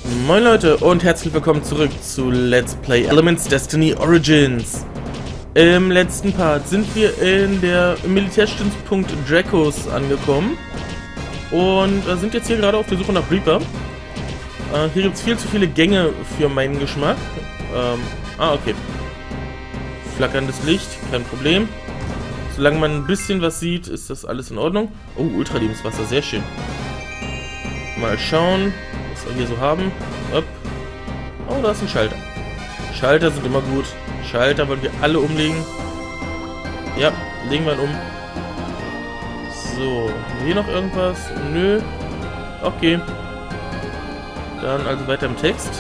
Moin Leute und herzlich willkommen zurück zu Let's Play Elements Destiny Origins. Im letzten Part sind wir im Militärstützpunkt Dracos angekommen und sind jetzt hier gerade auf der Suche nach Reaper. Hier gibt es viel zu viele Gänge für meinen Geschmack. Okay. Flackerndes Licht, kein Problem. Solange man ein bisschen was sieht, ist das alles in Ordnung. Oh, Ultralebenswasser, sehr schön. Mal schauen, was wir hier so haben. Upp. Oh, da ist ein Schalter. Schalter sind immer gut. Schalter wollen wir alle umlegen. Ja, legen wir ihn um. So, hier noch irgendwas? Nö. Okay. Dann also weiter im Text.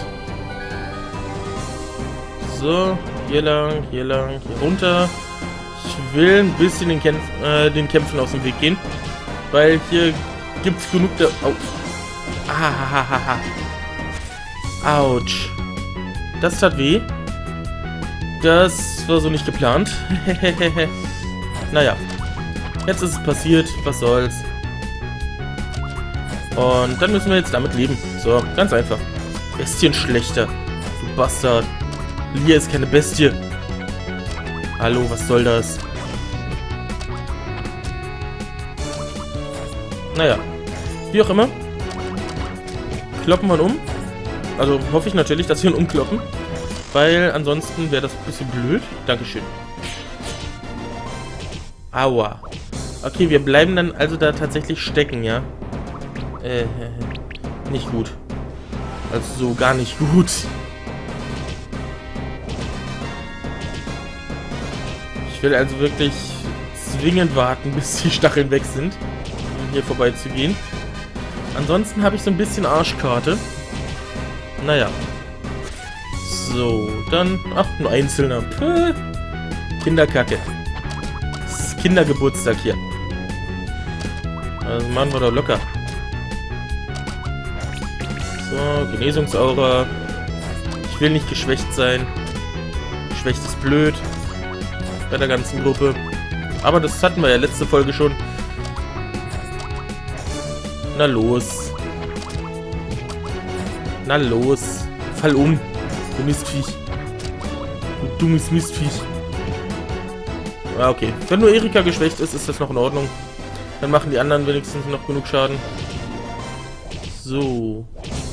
So, hier lang, hier runter. Ich will ein bisschen den Kämpfen aus dem Weg gehen. Weil hier gibt es genug der... Oh. Autsch. Das tat weh. Das war so nicht geplant. Naja. Jetzt ist es passiert. Was soll's. Und dann müssen wir jetzt damit leben. So, ganz einfach. Bestienschlechter. Du Bastard. Lia ist keine Bestie. Hallo, was soll das? Naja. Wie auch immer. Kloppen wir ihn um. Also hoffe ich natürlich, dass wir ihn umkloppen. Weil ansonsten wäre das ein bisschen blöd. Dankeschön. Aua. Okay, wir bleiben dann also da tatsächlich stecken, ja? Nicht gut. Also so gar nicht gut. Ich will also wirklich zwingend warten, bis die Stacheln weg sind, um hier vorbeizugehen. Ansonsten habe ich so ein bisschen Arschkarte. Naja. So, dann... Ach, ein einzelner. Puh. Kinderkacke. Das ist Kindergeburtstag hier. Also machen wir doch locker. So, Genesungsaura. Ich will nicht geschwächt sein. Geschwächt ist blöd. Bei der ganzen Gruppe. Aber das hatten wir ja letzte Folge schon. Na los. Na los. Fall um. Du Mistviech. Du dummes Mistviech. Okay. Wenn nur Erika geschwächt ist, ist das noch in Ordnung. Dann machen die anderen wenigstens noch genug Schaden. So.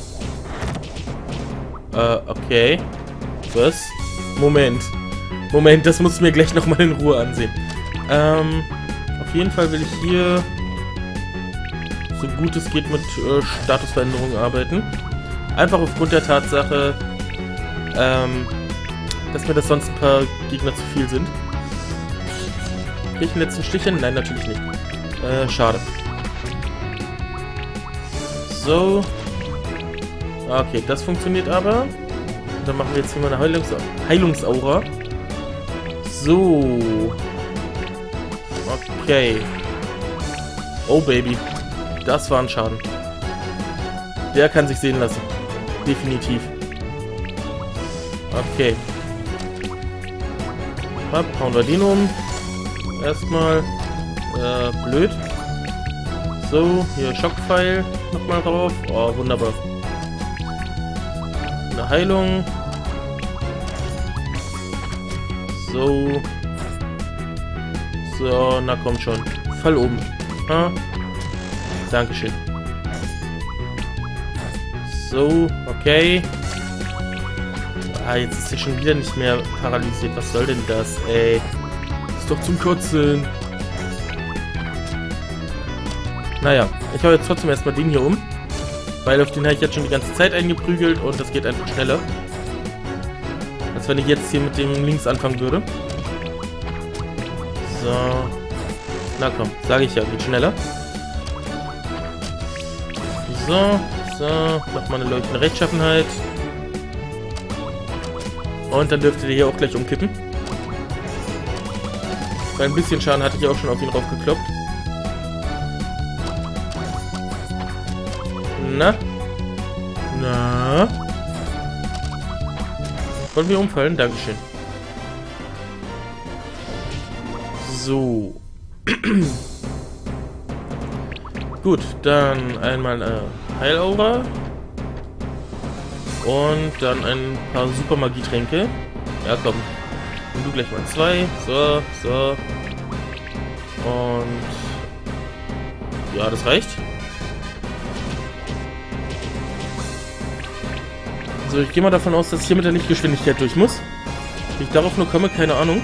Okay. Was? Moment, das musst du mir gleich nochmal in Ruhe ansehen. Auf jeden Fall will ich hier so gut es geht mit Statusveränderungen arbeiten. Einfach aufgrund der Tatsache, dass mir das sonst ein paar Gegner zu viel sind. Krieg ich den letzten Stich hin? Nein, natürlich nicht. Schade. So. Okay, das funktioniert aber. Dann machen wir jetzt hier mal eine Heilungsaura. So. Okay. Oh, Baby. Das war ein Schaden. Der kann sich sehen lassen. Definitiv. Okay. Hauen wir den um. Erstmal. Blöd. So, hier Schockpfeil nochmal drauf. Oh, wunderbar. Eine Heilung. So. So, na komm schon. Fall oben. Ah. Dankeschön. So, okay. Jetzt ist er schon wieder nicht mehr paralysiert. Was soll denn das, ey? Ist doch zum Kotzen. Naja, ich hau jetzt trotzdem erstmal den hier um. Weil auf den habe ich jetzt schon die ganze Zeit eingeprügelt und das geht einfach schneller. Als wenn ich jetzt hier mit dem links anfangen würde. So. Na komm, sage ich ja, geht schneller. So, nochmal eine leuchtende Rechtschaffenheit. Und dann dürfte der hier auch gleich umkippen. Weil ein bisschen Schaden hatte ich auch schon auf ihn raufgekloppt. Na? Wollen wir umfallen? Dankeschön. So. Gut, dann einmal Heilaura. Und dann ein paar Super-Magie-Tränke. Ja, komm. Und du gleich mal 2. So, so. Und... ja, das reicht. So, ich gehe mal davon aus, dass ich hier mit der Lichtgeschwindigkeit durch muss. Wie ich darauf nur komme, keine Ahnung.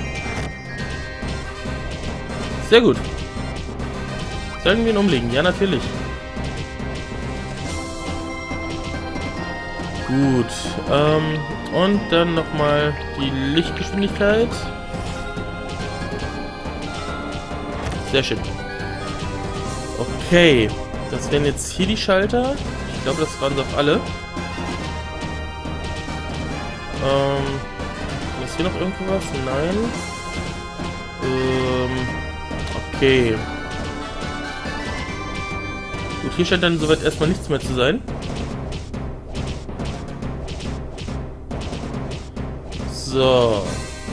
Sehr gut. Sollen wir ihn umlegen? Ja, natürlich. Gut. Und dann nochmal die Lichtgeschwindigkeit. Sehr schön. Okay. Das wären jetzt hier die Schalter. Ich glaube, das waren doch alle. Ist hier noch irgendwo was? Nein. Okay. Gut, hier scheint dann soweit erstmal nichts mehr zu sein. So.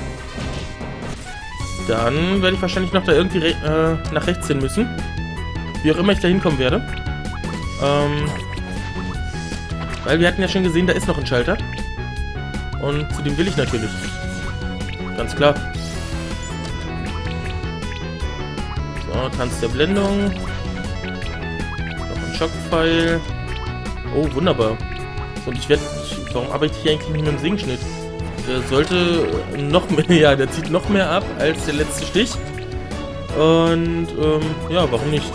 Dann werde ich wahrscheinlich noch da irgendwie nach rechts hin müssen. Wie auch immer ich da hinkommen werde. Weil wir hatten ja schon gesehen, da ist noch ein Schalter. Und zu dem will ich natürlich. Ganz klar. So, Tanz der Blendung. Noch ein Schockpfeil. Oh, wunderbar. So, und warum arbeite ich hier eigentlich nicht mit dem Singschnitt? Der sollte noch mehr, ja, der zieht noch mehr ab als der letzte Stich. Und, ja, warum nicht?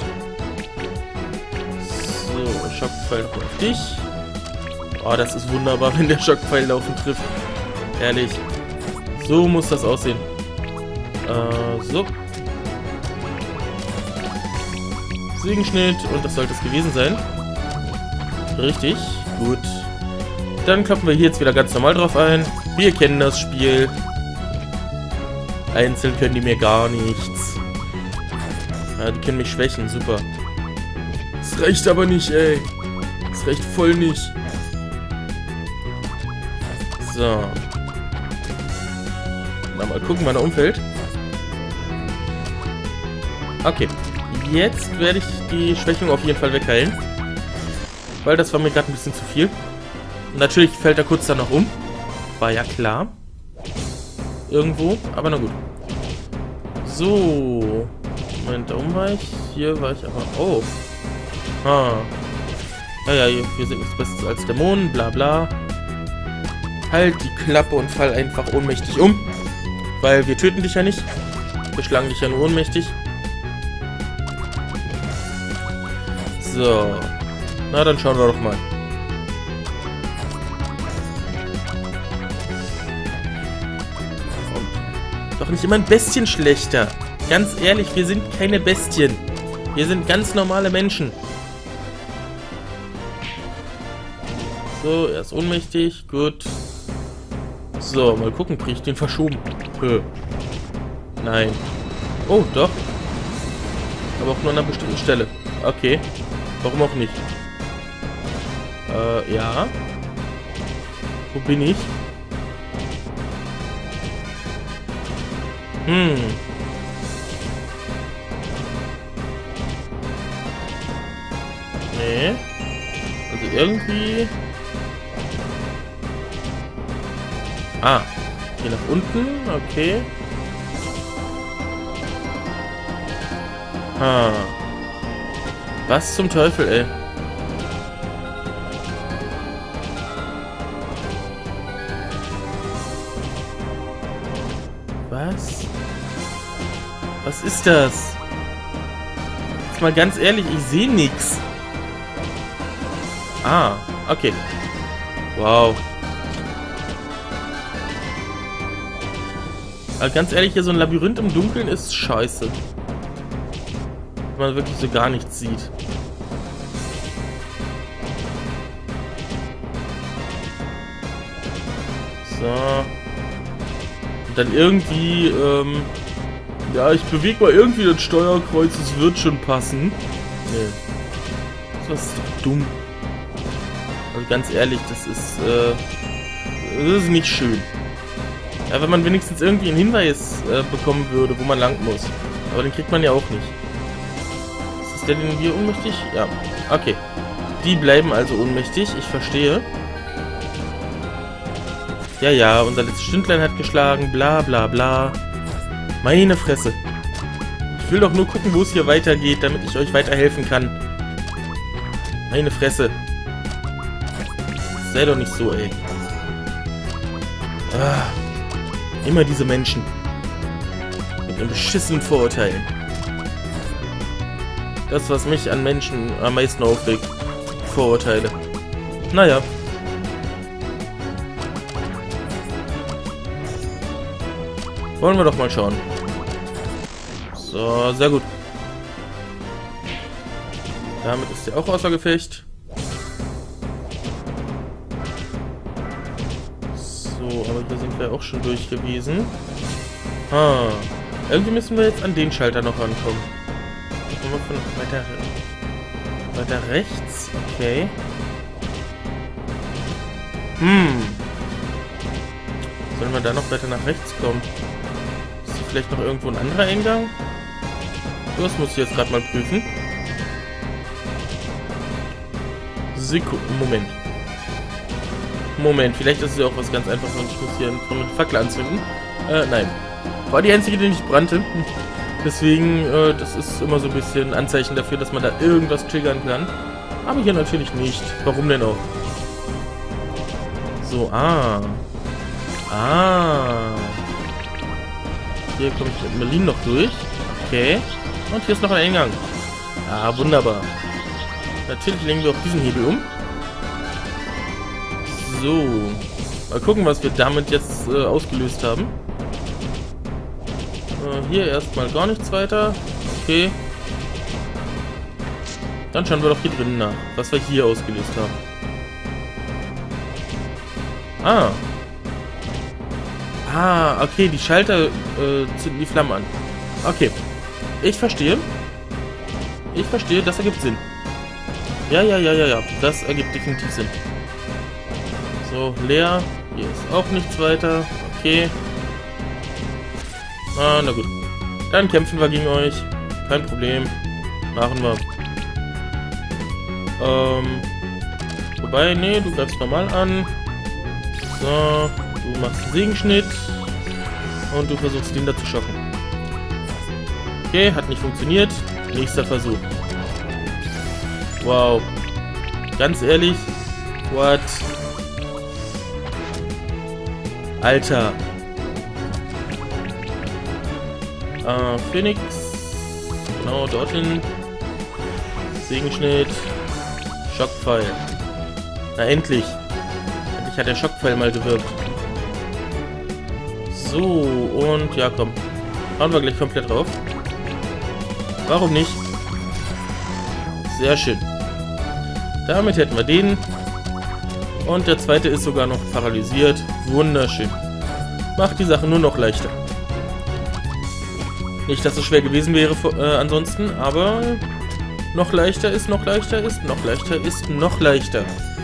So, Schockpfeil noch auf dich. Oh, das ist wunderbar, wenn der Schockpfeil laufen trifft. Ehrlich. So muss das aussehen. So. Segenschnitt und das sollte es gewesen sein. Richtig. Gut. Dann kloppen wir hier jetzt wieder ganz normal drauf ein. Wir kennen das Spiel. Einzeln können die mir gar nichts. Ja, die können mich schwächen. Super. Das reicht aber nicht, ey. Das reicht voll nicht. So. Mal gucken, wann er umfällt. Okay. Jetzt werde ich die Schwächung auf jeden Fall wegheilen. Weil das war mir gerade ein bisschen zu viel. Natürlich fällt er kurz danach um. War ja klar. Irgendwo. Aber na gut. So. Moment, da oben war ich. Hier war ich aber... oh. Ja, wir sind nichts Besseres als Dämonen. Bla bla. Halt die Klappe und fall einfach ohnmächtig um. Weil wir töten dich ja nicht. Wir schlagen dich ja nur ohnmächtig. So. Na, dann schauen wir doch mal. Doch nicht immer ein bisschen schlechter. Ganz ehrlich, wir sind keine Bestien. Wir sind ganz normale Menschen. So, er ist ohnmächtig. Gut. So, mal gucken, kriege ich den verschoben? Nein. Oh, doch. Aber auch nur an einer bestimmten Stelle. Okay. Warum auch nicht? Ja. Wo bin ich? Nee. Also irgendwie... ah. Hier nach unten. Okay. Was zum Teufel, ey? Was? Was ist das? Jetzt mal ganz ehrlich, ich sehe nichts. Ah, okay. Wow. Aber ganz ehrlich, hier so ein Labyrinth im Dunkeln ist scheiße. Wenn man wirklich so gar nichts sieht. So. Und dann irgendwie, ja, ich bewege mal irgendwie das Steuerkreuz, es wird schon passen. Nee. Das ist doch dumm. Also ganz ehrlich, das ist nicht schön. Ja, wenn man wenigstens irgendwie einen Hinweis bekommen würde, wo man lang muss. Aber den kriegt man ja auch nicht. Ist das der, den wir ohnmächtig? Ja. Okay. Die bleiben also ohnmächtig, ich verstehe. Ja, ja, unser letztes Stündlein hat geschlagen, bla bla bla. Meine Fresse. Ich will doch nur gucken, wo es hier weitergeht, damit ich euch weiterhelfen kann. Meine Fresse. Sei doch nicht so, ey. Ah, immer diese Menschen. Mit ihren beschissenen Vorurteilen. Das, was mich an Menschen am meisten aufregt. Vorurteile. Naja. Wollen wir doch mal schauen. So, sehr gut. Damit ist er auch außer Gefecht. So, aber hier sind wir auch schon durch gewesen. Ah, irgendwie müssen wir jetzt an den Schalter noch rankommen. Kommen wir von weiter rechts? Okay. Sollen wir da noch weiter nach rechts kommen? Ist hier vielleicht noch irgendwo ein anderer Eingang? Das muss ich jetzt gerade mal prüfen. Moment, vielleicht ist es ja auch was ganz Einfaches und ich muss hier eine Fackel anzünden. Nein. War die einzige, die nicht brannte. Deswegen, das ist immer so ein bisschen Anzeichen dafür, dass man da irgendwas triggern kann. Aber hier natürlich nicht. Warum denn auch? So, Hier komme ich mit Merlin noch durch. Okay. Und hier ist noch ein Eingang. Ah, wunderbar. Natürlich legen wir auch diesen Hebel um. So. Mal gucken, was wir damit jetzt ausgelöst haben. Hier erstmal gar nichts weiter. Okay. Dann schauen wir doch hier drinnen nach, was wir hier ausgelöst haben. Okay, die Schalter zünden die Flammen an. Okay. Ich verstehe, das ergibt Sinn. Ja. Das ergibt definitiv Sinn. So, leer. Hier ist auch nichts weiter. Okay. Na gut. Dann kämpfen wir gegen euch. Kein Problem. Machen wir. Wobei, nee, du greifst normal an. So, du machst einen Segenschnitt. Und du versuchst den da zu schocken. Okay, hat nicht funktioniert. Nächster Versuch. Wow. Ganz ehrlich. What? Alter. Phoenix. Genau, dorthin. Segenschnitt. Schockpfeil. Na, endlich. Endlich hat der Schockpfeil mal gewirkt. So, und ja, komm. Hauen wir gleich komplett drauf. Warum nicht? Sehr schön. Damit hätten wir den. Und der zweite ist sogar noch paralysiert. Wunderschön. Macht die Sache nur noch leichter. Nicht, dass es schwer gewesen wäre ansonsten, aber noch leichter ist, noch leichter ist, noch leichter ist, noch leichter.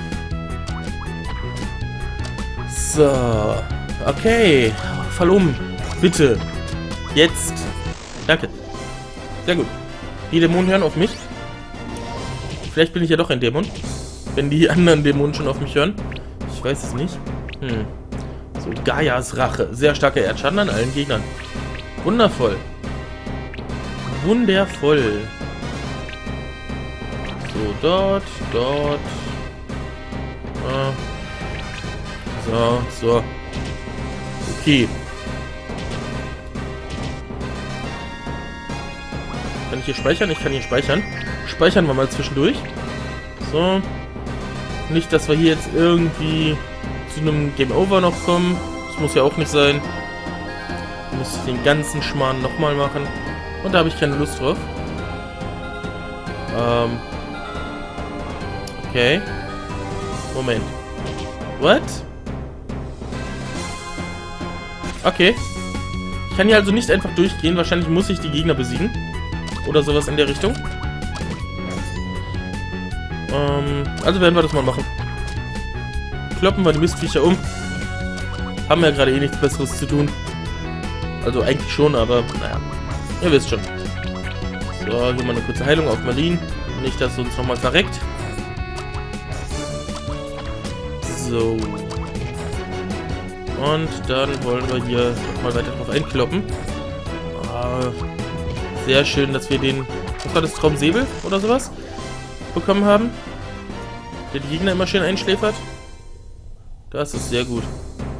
So. Okay. Fall um. Bitte. Jetzt. Danke. Sehr gut. Die Dämonen hören auf mich. Vielleicht bin ich ja doch ein Dämon. Wenn die anderen Dämonen schon auf mich hören. Ich weiß es nicht. So, Gaias Rache. Sehr starker Erdschaden an allen Gegnern. Wundervoll. Wundervoll. So, dort. So. Okay. Kann ich hier speichern? Ich kann hier speichern. Speichern wir mal zwischendurch. So. Nicht, dass wir hier jetzt irgendwie zu einem Game Over noch kommen. Das muss ja auch nicht sein. Dann müsste ich den ganzen Schmarrn nochmal machen. Und da habe ich keine Lust drauf. Okay. Moment. What? Okay. Ich kann hier also nicht einfach durchgehen. Wahrscheinlich muss ich die Gegner besiegen. Oder sowas in der Richtung. Also werden wir das mal machen. Kloppen wir die Mistviecher um. Haben ja gerade eh nichts Besseres zu tun. Also eigentlich schon, aber naja. Ihr wisst schon. So, hier mal eine kurze Heilung auf Merlin. Nicht, dass es uns nochmal verreckt. So. Und dann wollen wir hier nochmal weiter drauf einkloppen. Sehr schön, dass wir den, was war das, Traumsäbel oder sowas, bekommen haben. Der die Gegner immer schön einschläfert. Das ist sehr gut.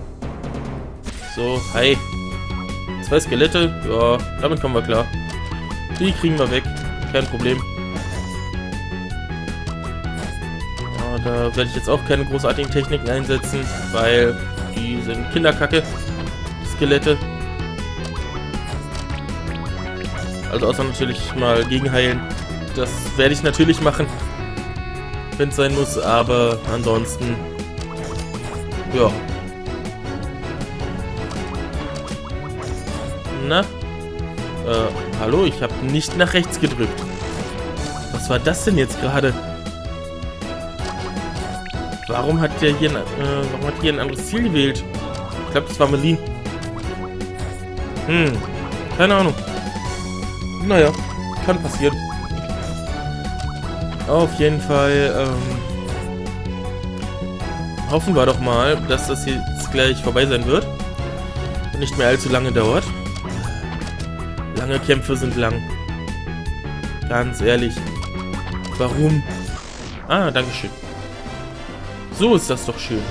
So, hi. 2 Skelette, ja, damit kommen wir klar. Die kriegen wir weg, kein Problem. Da werde ich jetzt auch keine großartigen Techniken einsetzen, weil die sind Kinderkacke, Skelette. Also außer natürlich mal gegenheilen. Das werde ich natürlich machen, wenn es sein muss, aber ansonsten, ja. Na? Hallo, ich habe nicht nach rechts gedrückt. Was war das denn jetzt gerade? Warum hat der hier ein anderes Ziel gewählt? Ich glaube, das war Merlin. Keine Ahnung. Naja, kann passieren. Auf jeden Fall hoffen wir doch mal, dass das jetzt gleich vorbei sein wird. Und nicht mehr allzu lange dauert. Lange Kämpfe sind lang. Ganz ehrlich. Warum? Ah, dankeschön. So ist das doch schön.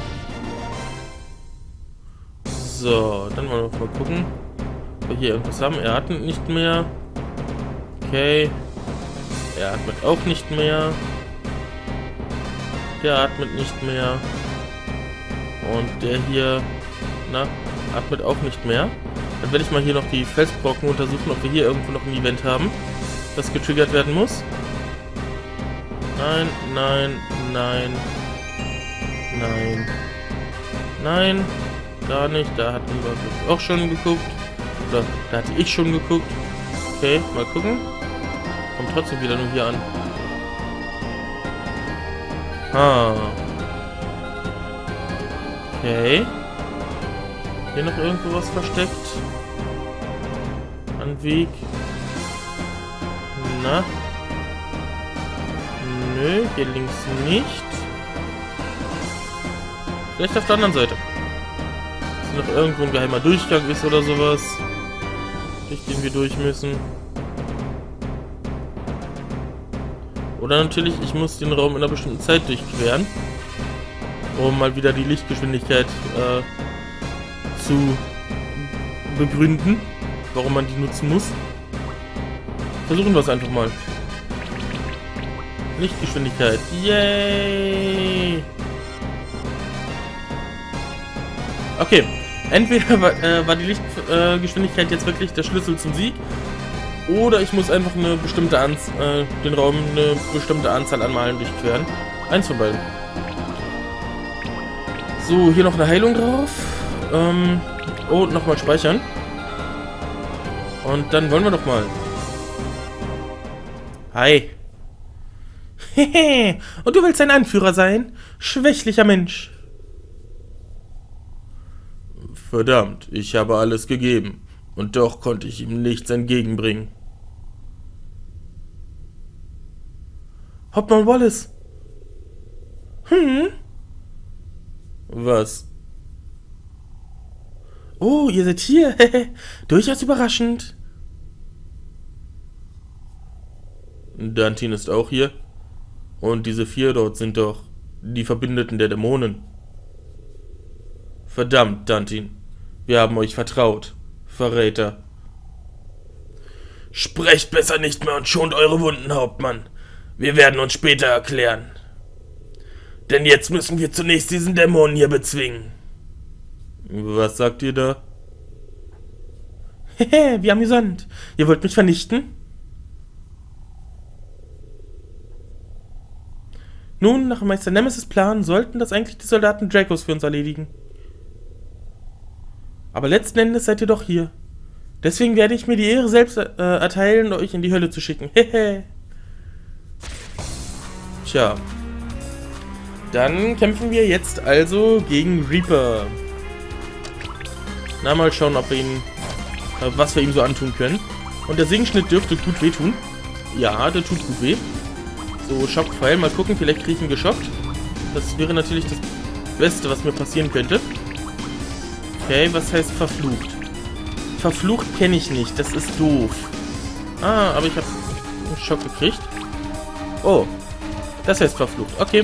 So, dann wollen wir mal gucken, ob wir hier irgendwas haben. Er atmet nicht mehr. Okay. Er atmet auch nicht mehr. Der atmet nicht mehr. Und der hier, na, atmet auch nicht mehr. Dann werde ich mal hier noch die Felsbrocken untersuchen, ob wir hier irgendwo noch ein Event haben, das getriggert werden muss. Nein, nein, nein. Nein. Nein. Gar nicht. Da hatten wir auch schon geguckt. Oder da hatte ich schon geguckt. Okay, mal gucken. Kommt trotzdem wieder nur hier an. Okay. Hier noch irgendwo was versteckt. An Weg. Na. Nö, hier links nicht. Vielleicht auf der anderen Seite. Dass noch irgendwo ein geheimer Durchgang ist oder sowas. Durch den wir durch müssen. Oder natürlich, ich muss den Raum in einer bestimmten Zeit durchqueren. Um mal wieder die Lichtgeschwindigkeit zu begründen. Warum man die nutzen muss. Versuchen wir es einfach mal. Lichtgeschwindigkeit. Yay! Okay, entweder war die Lichtgeschwindigkeit jetzt wirklich der Schlüssel zum Sieg, oder ich muss einfach eine bestimmte den Raum eine bestimmte Anzahl an Malen durchqueren. Eins von beiden. So, hier noch eine Heilung drauf. Und nochmal speichern. Und dann wollen wir doch mal. Hi. Hehe. Und du willst ein Anführer sein? Schwächlicher Mensch. Verdammt, ich habe alles gegeben. Und doch konnte ich ihm nichts entgegenbringen. Hauptmann Wallace. Was? Oh, ihr seid hier. Durchaus überraschend. Dantin ist auch hier. Und diese 4 dort sind doch die Verbündeten der Dämonen. Verdammt, Dantin. Wir haben euch vertraut. Verräter. Sprecht besser nicht mehr und schont eure Wunden, Hauptmann. Wir werden uns später erklären. Denn jetzt müssen wir zunächst diesen Dämonen hier bezwingen. Was sagt ihr da? Hehe, wie amüsant. Ihr wollt mich vernichten? Nun, nach Meister Nemesis' Plan sollten das eigentlich die Soldaten Dracos für uns erledigen. Aber letzten Endes seid ihr doch hier. Deswegen werde ich mir die Ehre selbst erteilen, euch in die Hölle zu schicken. Hehe. Tja. Dann kämpfen wir jetzt also gegen Reaper. Na, mal schauen, ob wir ihn, was wir ihm so antun können. Und der Segenschnitt dürfte gut wehtun. Ja, der tut gut weh. So, Schockpfeil. Mal gucken, vielleicht kriege ich ihn geschockt. Das wäre natürlich das Beste, was mir passieren könnte. Okay, was heißt verflucht? Verflucht kenne ich nicht, das ist doof. Ah, aber ich habe einen Schock gekriegt. Oh, das heißt verflucht. Okay.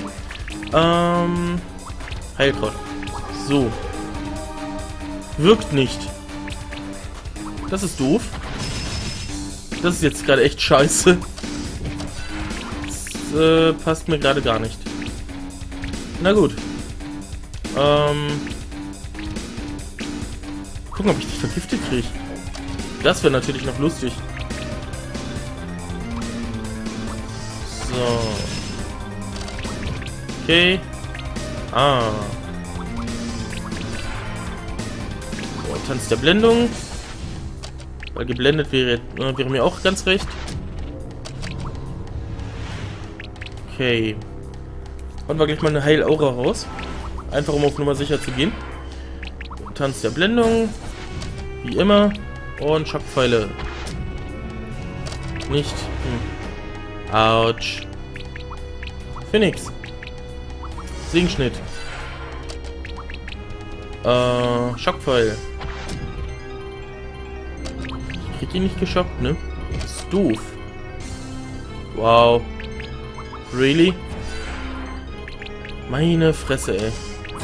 Heilkraut. So. Wirkt nicht. Das ist doof. Das ist jetzt gerade echt scheiße. Das passt mir gerade gar nicht. Na gut. Gucken, ob ich dich vergiftet kriege. Das wäre natürlich noch lustig. So. Okay. Ah. So, Tanz der Blendung. Weil geblendet wäre mir auch ganz recht. Okay. Und wir gleich mal eine Heilaura raus. Einfach um auf Nummer sicher zu gehen. Tanz der Blendung. Wie immer. Und Schockpfeile. Nicht. Autsch. Phoenix. Segenschnitt. Schockpfeil. Ich krieg ihn nicht geschockt, ne? Das ist doof. Wow. Really? Meine Fresse, ey.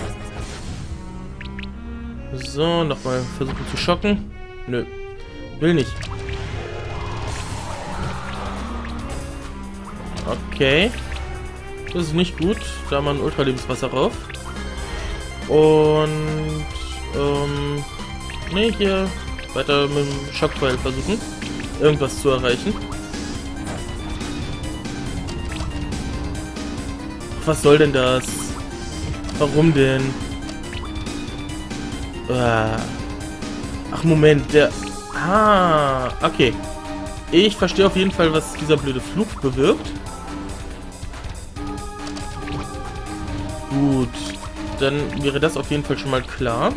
So, nochmal versuchen zu schocken. Nö. Will nicht. Okay. Das ist nicht gut. Da haben wir ein Ultralebenswasser rauf. Und, ne, hier weiter mit dem Schockpfeil versuchen, irgendwas zu erreichen. Was soll denn das? Warum denn? Ach, Moment, der... Ah, okay. Ich verstehe auf jeden Fall, was dieser blöde Fluch bewirkt. Gut, dann wäre das auf jeden Fall schon mal klar.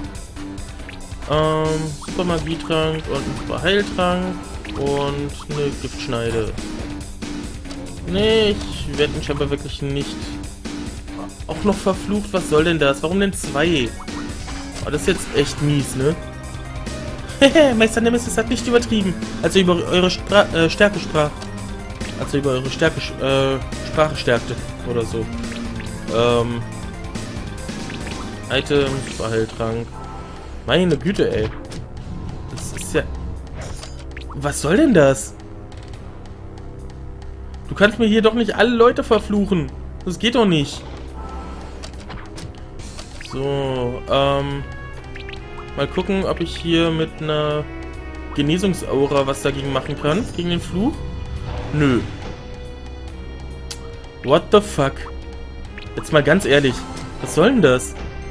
Super Magietrank und ein Super Heiltrank und eine Giftschneide. Nee, ich werde ihn scheinbar wirklich nicht... Auch noch verflucht, was soll denn das? Warum denn 2? Oh, das ist jetzt echt mies, ne? Hehe, Meister Nemesis hat nicht übertrieben, als er über eure Stärke sprach. Als er über eure Sprache stärkte. Oder so. Item, Super Heiltrank. Meine Güte, ey. Das ist ja... Was soll denn das? Du kannst mir hier doch nicht alle Leute verfluchen. Das geht doch nicht. So, mal gucken, ob ich hier mit einer Genesungsaura was dagegen machen kann. Gegen den Fluch. Nö. What the fuck? Jetzt mal ganz ehrlich. Was soll denn das?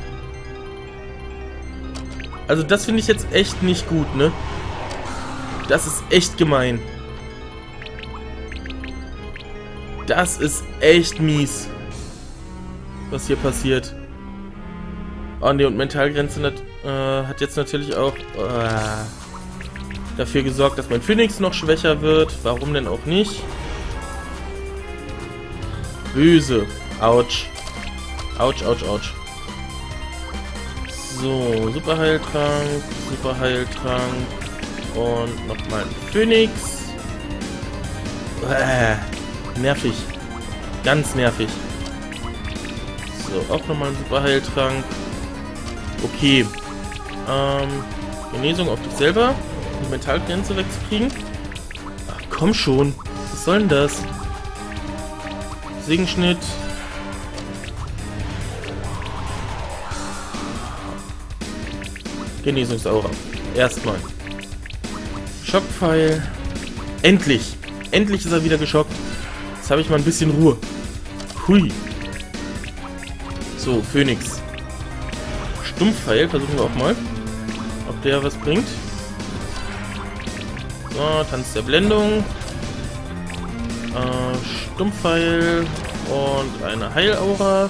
Also das finde ich jetzt echt nicht gut, ne? Das ist echt gemein. Das ist echt mies. Was hier passiert. Oh ne, und Mentalgrenze hat jetzt natürlich auch dafür gesorgt, dass mein Phoenix noch schwächer wird. Warum denn auch nicht? Böse. Autsch. Autsch, autsch, autsch. So, Super Heiltrank und nochmal ein Phoenix. Nervig. Ganz nervig. So, auch nochmal ein Super Heiltrank. Okay. Genesung auf dich selber. Die Mentalgrenze wegzukriegen. Ach, komm schon. Was soll denn das? Segenschnitt. Genesungsaura. Erstmal. Schockpfeil. Endlich. Endlich ist er wieder geschockt. Jetzt habe ich mal ein bisschen Ruhe. Hui. So, Phoenix. Stumpfpfeil versuchen wir auch mal. Ob der was bringt. So, Tanz der Blendung. Stumpfpfeil und eine Heilaura.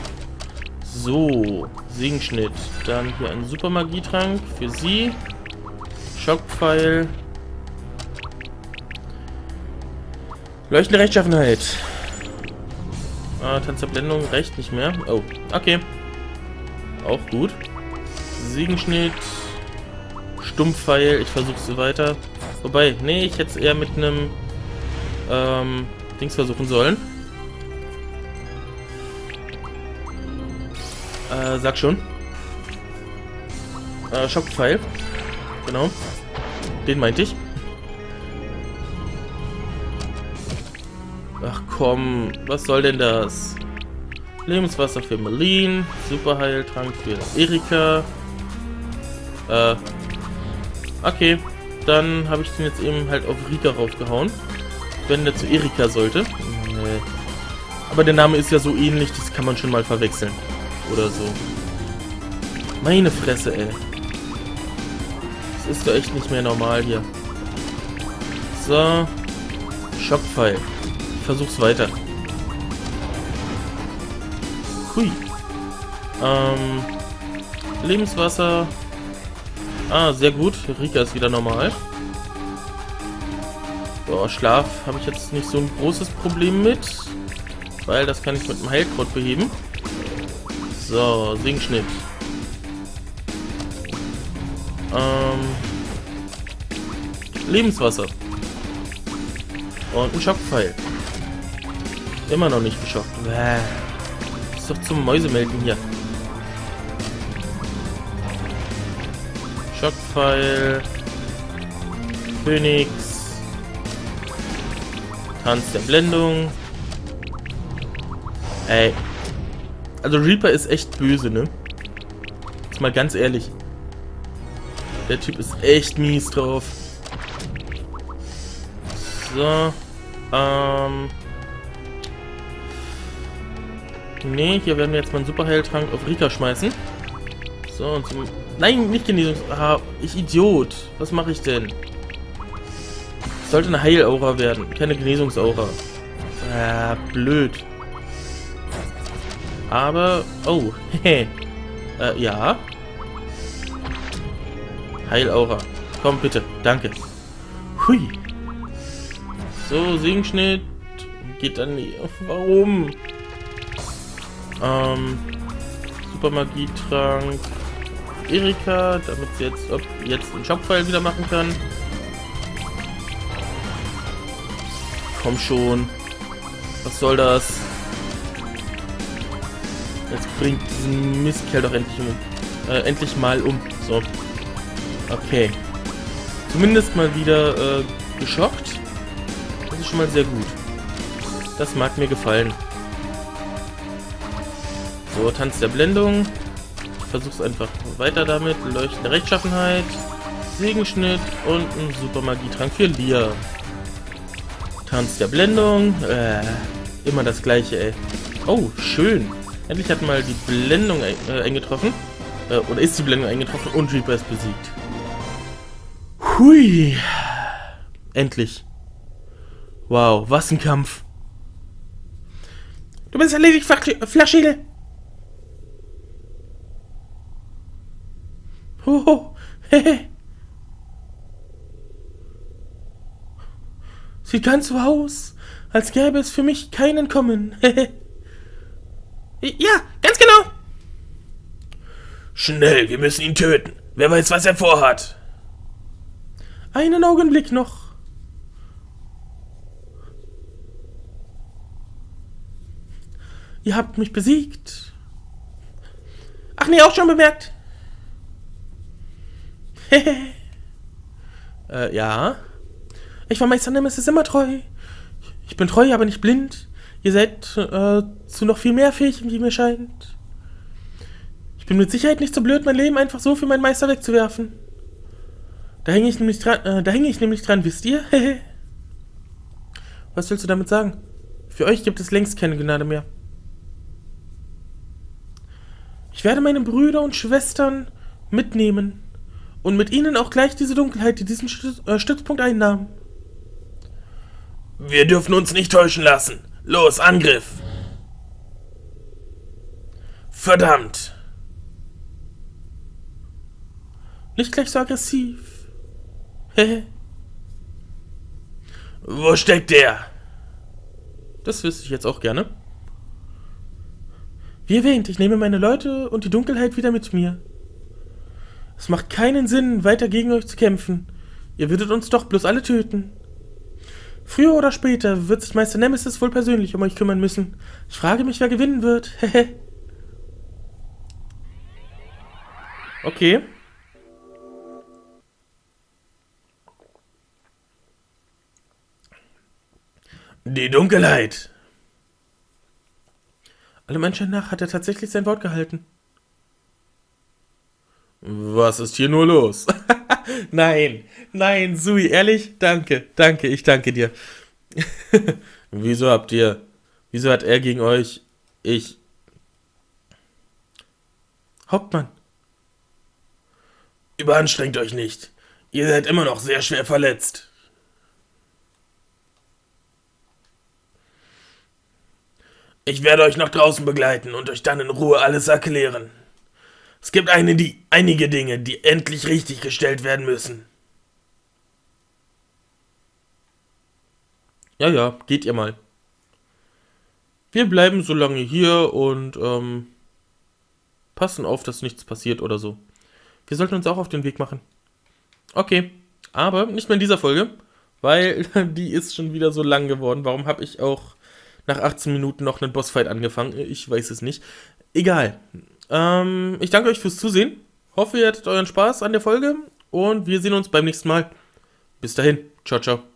So, Segenschnitt. Dann hier ein Super Magietrank für sie. Schockpfeil. Leuchtende Rechtschaffenheit. Tanz der Blendung reicht nicht mehr. Oh, okay. Auch gut. Siegenschnitt. Stumpfpfeil. Ich versuche es weiter. Wobei, nee, ich hätte es eher mit einem Dings versuchen sollen. Sag schon. Schockpfeil. Genau. Den meinte ich. Ach komm, was soll denn das? Lebenswasser für Merlin, Superheiltrank für Erika. Okay, dann habe ich den jetzt eben halt auf Rika raufgehauen. Wenn der zu Erika sollte. Nee. Aber der Name ist ja so ähnlich, das kann man schon mal verwechseln. Oder so. Meine Fresse, ey. Das ist doch echt nicht mehr normal hier. So. Schockpfeil. Ich versuch's weiter. Hui. Lebenswasser. Ah, sehr gut. Rika ist wieder normal. So, Schlaf habe ich jetzt nicht so ein großes Problem mit. Weil das kann ich mit dem Heilkraut beheben. So, Singschnitt. Lebenswasser. Und ein Schockpfeil. Immer noch nicht geschockt. Ist doch zum Mäusemelken hier. Schockpfeil. Phoenix. Tanz der Blendung. Ey. Also Reaper ist echt böse, ne? Jetzt mal ganz ehrlich. Der Typ ist echt mies drauf. So. Nee, hier werden wir jetzt mal einen Superheiltrank auf Rika schmeißen. So, und zum... Nein, nicht Genesung. Ah, ich Idiot. Was mache ich denn? Es sollte eine Heilaura werden, keine Genesungsaura. Blöd. Aber... Oh, hehe. Ja. Heilaura. Komm, bitte. Danke. Hui. So, Singschnitt. Geht dann nie. Warum? Supermagietrank. Erika, damit sie jetzt einen Schockpfeil wieder machen kann. Komm schon. Was soll das? Jetzt bringt diesen Mistkerl doch endlich mal um. So. Okay. Zumindest mal wieder geschockt. Das ist schon mal sehr gut. Das mag mir gefallen. So, Tanz der Blendung. Ich versuch's einfach weiter damit. Leuchtende Rechtschaffenheit. Segenschnitt und ein Supermagietrank für Lia. Tanz der Blendung. Immer das gleiche, ey. Oh, schön. Endlich hat mal die Blendung eingetroffen. Oder ist die Blendung eingetroffen und Reaper ist besiegt. Hui. Endlich. Wow, was ein Kampf. Du bist erledigt, Flaschäle. Hoho. Hehe. Sieht ganz so aus, als gäbe es für mich kein Entkommen. Ja, ganz genau. Schnell, wir müssen ihn töten. Wer weiß, was er vorhat. Einen Augenblick noch. Ihr habt mich besiegt. Ach nee, auch schon bemerkt. Ja. Ich war Meister Nemesis immer treu. Ich bin treu, aber nicht blind. Ihr seid zu noch viel mehr fähig, wie mir scheint. Ich bin mit Sicherheit nicht so blöd, mein Leben einfach so für meinen Meister wegzuwerfen. Da hänge ich nämlich dran, wisst ihr? Was willst du damit sagen? Für euch gibt es längst keine Gnade mehr. Ich werde meine Brüder und Schwestern mitnehmen und mit ihnen auch gleich diese Dunkelheit, die diesen Stützpunkt einnahm. Wir dürfen uns nicht täuschen lassen. Los, Angriff! Verdammt! Nicht gleich so aggressiv. Wo steckt der? Das wüsste ich jetzt auch gerne. Wie erwähnt, ich nehme meine Leute und die Dunkelheit wieder mit mir. Es macht keinen Sinn, weiter gegen euch zu kämpfen. Ihr würdet uns doch bloß alle töten. Früher oder später wird sich Meister Nemesis wohl persönlich um euch kümmern müssen. Ich frage mich, wer gewinnen wird. Okay. Die Dunkelheit. Allem Anschein nach hat er tatsächlich sein Wort gehalten. Was ist hier nur los? Nein, nein, Sui, ehrlich? Danke, danke, ich danke dir. Wieso hat er gegen euch, Hauptmann. Überanstrengt euch nicht. Ihr seid immer noch sehr schwer verletzt. Ich werde euch nach draußen begleiten und euch dann in Ruhe alles erklären. Es gibt einige Dinge, die endlich richtig gestellt werden müssen. Ja, ja, geht ihr mal. Wir bleiben so lange hier und passen auf, dass nichts passiert oder so. Wir sollten uns auch auf den Weg machen. Okay, aber nicht mehr in dieser Folge, weil die ist schon wieder so lang geworden. Warum habe ich auch nach 18 Minuten noch einen Bossfight angefangen? Ich weiß es nicht. Egal. Ich danke euch fürs Zusehen. Hoffe, ihr hattet euren Spaß an der Folge und wir sehen uns beim nächsten Mal. Bis dahin. Ciao, ciao.